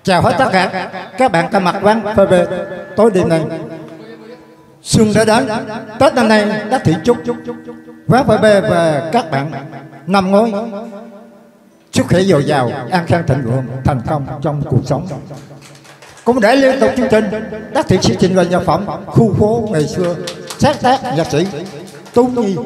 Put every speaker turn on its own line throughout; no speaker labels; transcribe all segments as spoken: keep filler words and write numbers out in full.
Chào hết tất cả các bạn có mặt quán phê bê tối đêm này. Xuân đã đến, Tết năm nay Đắc Thị chúc quán phê bê và các bạn năm ngói sức khỏe dồi dào, an khang thịnh vượng, thành công trong cuộc sống. Cũng để liên tục chương trình, Đắc Thị sẽ trình bày nhạc phẩm Khu phố ngày xưa, sáng tác nhạc sĩ Tú Nhi.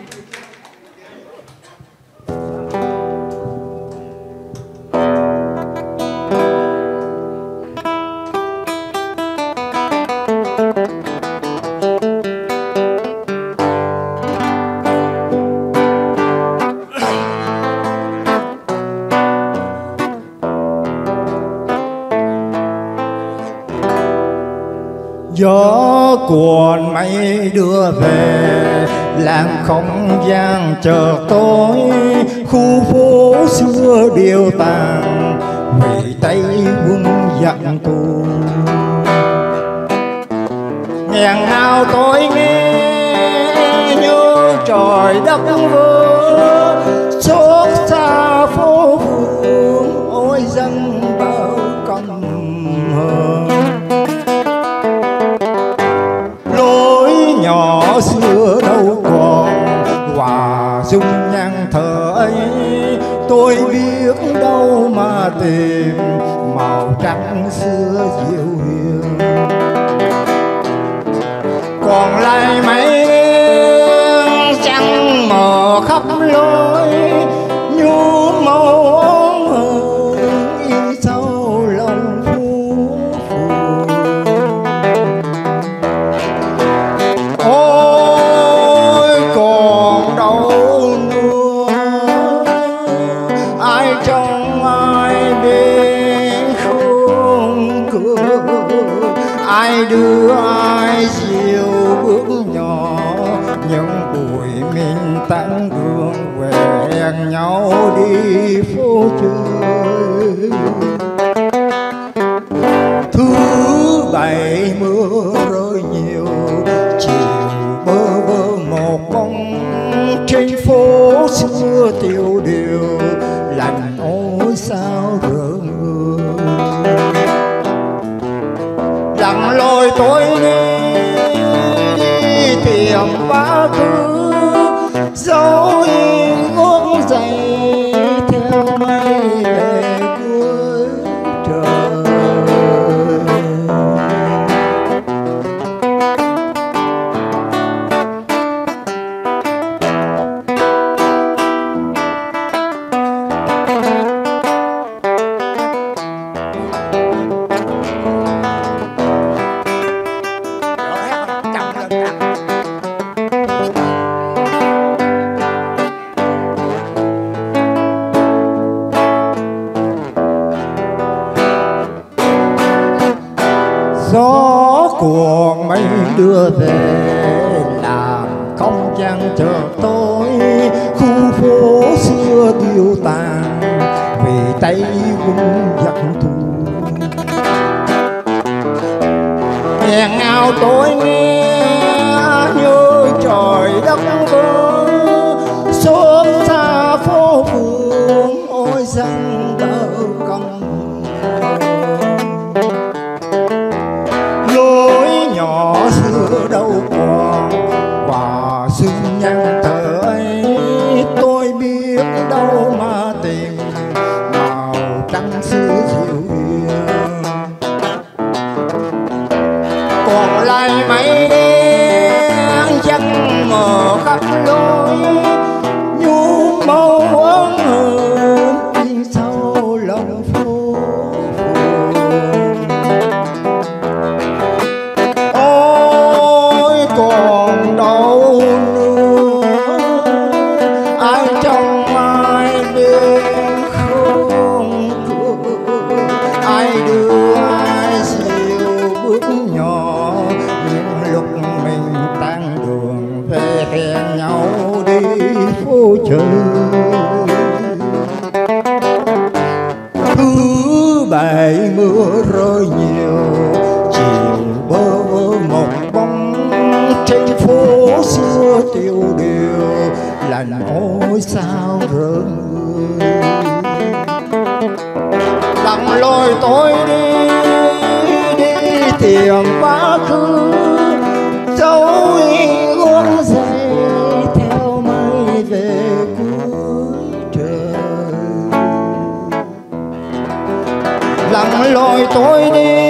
Gió cuồn mây đưa về, làm không gian chợt tối. Khu phố xưa điêu tàn, vì Tây quân giặc tù. Nghẹn ngào tôi nghe như trời đất vỡ, xót xa phố phường, ôi dân bao căm hờn. Nhỏ xưa đâu còn hòa dung nhan thở ấy, tôi biết đâu mà tìm màu trắng xưa dịu hiền. Còn lại mấy trăng mờ khắp lối, nhu màu ống hờn in sâu lòng phố phường. Ôi còn đâu nữa, ai trong ai bên không cửa, ai đưa ai dìu bước nhỏ, những buổi mình tán gương về hẹn nhau đi phố chơi. Thứ bảy mưa rơi nhiều, chiều bơ vơ một bóng trên phố xưa tiêu điều, lạnh ôi sao rợn người. Lặng lội tôi đi, đi tìm quá khứ, dấu in gót giày theo mây về cuối trời. Gió cuồng mây đưa về, làm không gian chợt tối. Khu phố xưa tiêu tàn, vì Tây quân giặc thù. Nghẹn ngào tôi nghe như trời đất vỡ, xót xa phố phường, ôi dân bao căm. Nhỏ xưa đâu còn hòa xuân nhan thở ấy, tôi biết đâu mà tìm màu trắng xưa dịu hiền. Còn lại mấy đêm trăng mờ khắp lối, nhu màu ống hờn in sâu lòng phố phường. Còn đâu nữa, ai trong ai bên không cửa, ai đưa ai dìu bước nhỏ, những lúc mình tan đường về hẹn nhau đi phố chơi. Thứ bảy mưa rơi nhiều, chiều bơ vơ một bóng trên phố xưa tiêu điều, lạnh ôi sao rợn người. lặn lội tôi đi đi tìm quá khứ, dấu gót giày theo mây về cuối trời. Lặn lội tôi đi